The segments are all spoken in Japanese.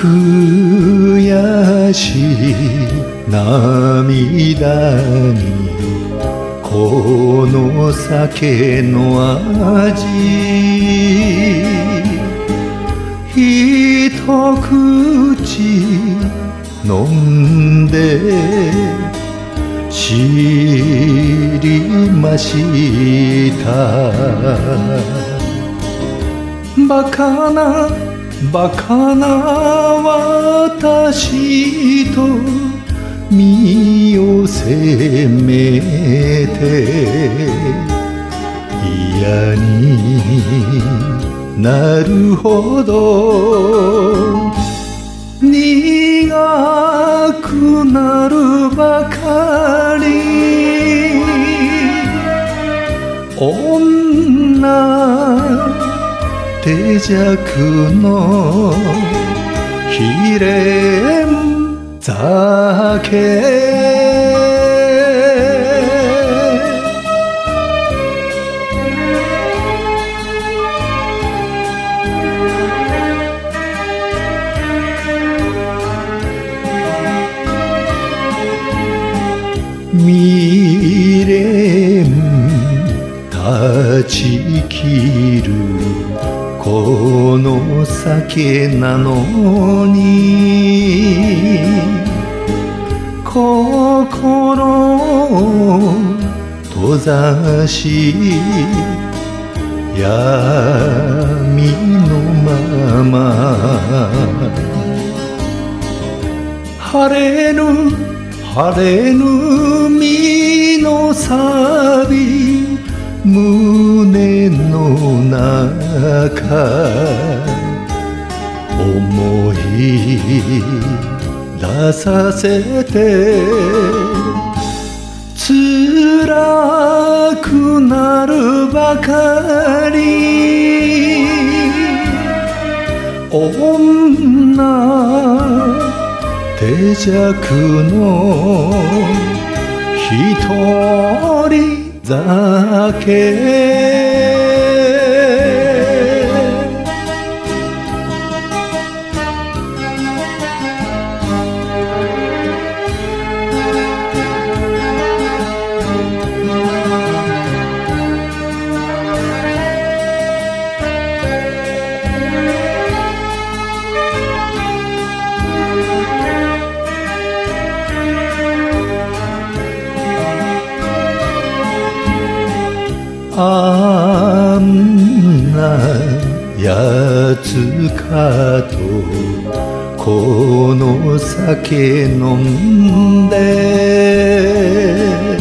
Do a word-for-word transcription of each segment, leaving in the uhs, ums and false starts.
悔しい涙にこの酒の味一口飲んで知りましたバカなバカな私と身を責めて嫌になるほど苦くなるばかり女手酌のひれん酒未練断ち切るこの酒なのに心を閉ざし闇のまま晴れぬ晴れぬ身の錆胸の中思い出させて辛くなるばかり女手酌の一人酒あんなやつかとこの酒飲んで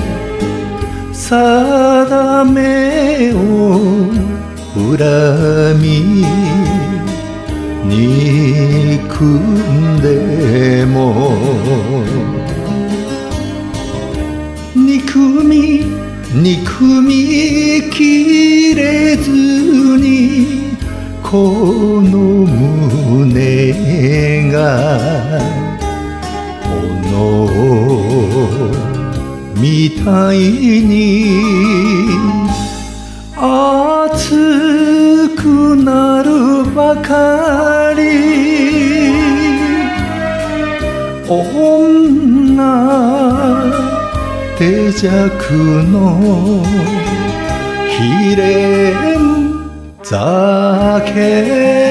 定めを恨み憎んでも憎み憎みきれずにこの胸が炎みたいに熱くなるばかり女手酌のひれん酒